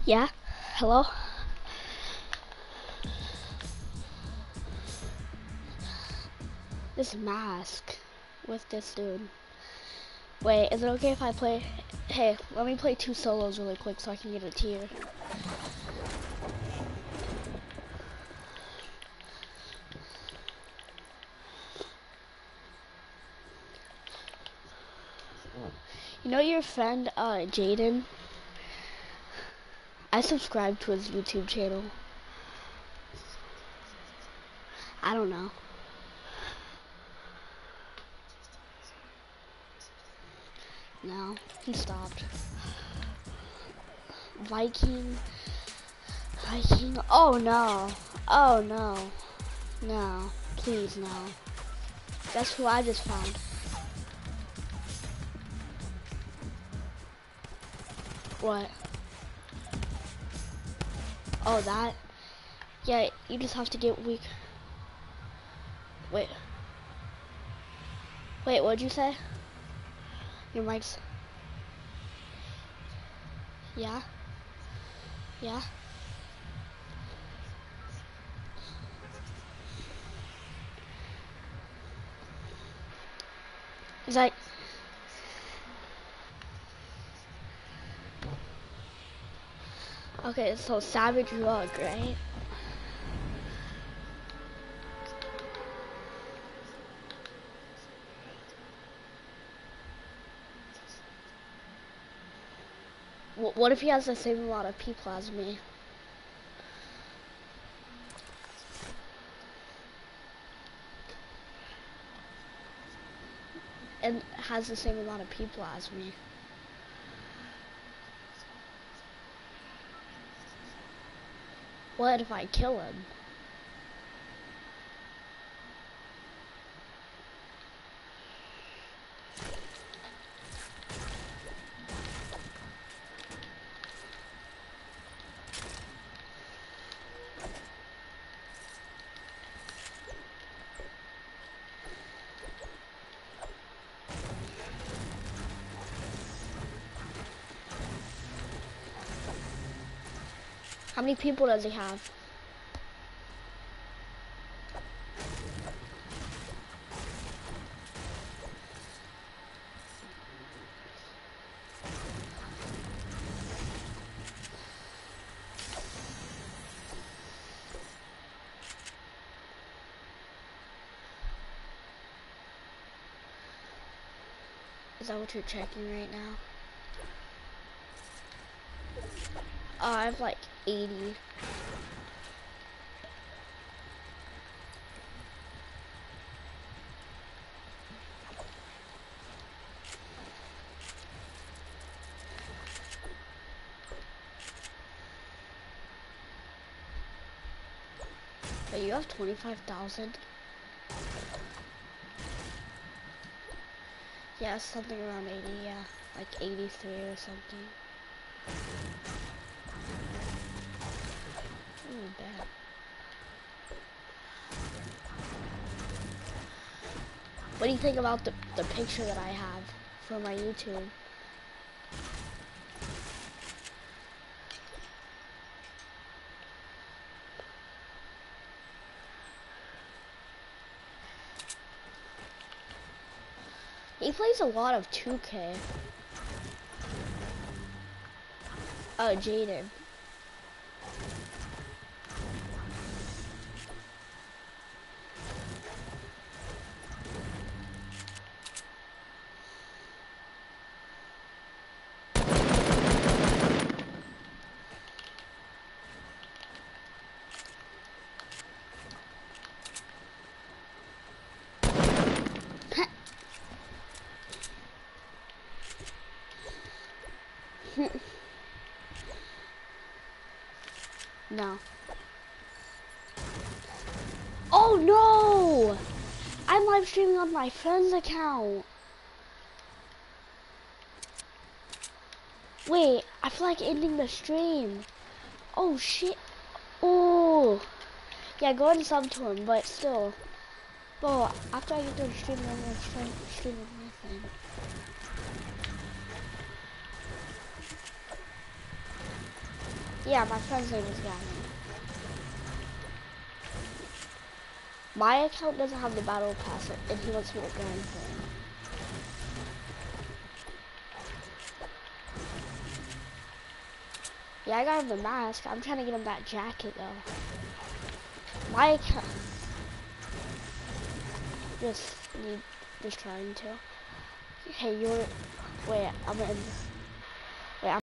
Yeah? Hello? This mask with this dude. Wait, is it okay if I play? Hey, let me play 2 solos really quick so I can get a tier. You know your friend, Jaden? I subscribed to his YouTube channel. I don't know. No, he stopped. Viking. Oh no. Oh no. No. Please no. Guess who I just found? What? Oh, that? Yeah, you just have to get weak. Wait. Wait, what'd you say? Your mic's... Yeah? Yeah? Is that... Okay, so Savage Rug, right? What if he has the same amount of people as me? And has the same amount of people as me? What if I kill him? How many people does he have? Is that what you're checking right now? Oh, I have like 80. But you have 25,000? Yeah, something around 80, yeah. Like 83 or something. Ooh, bad. What do you think about the picture that I have for my YouTube? He plays a lot of 2K. Oh, Jaden. No. Oh no! I'm live streaming on my friend's account. Wait, I feel like ending the stream. Oh shit. Oh. Yeah, go ahead and sub to him, but still. Well, after I get done streaming, I'm gonna try stream with my friend. Yeah, my friend's name is Gavin. My account doesn't have the battle pass, and he wants me to grind for him. Yeah, I got him the mask. I'm trying to get him that jacket, though. My account... Just trying to. Hey, you're... Wait, I'm in...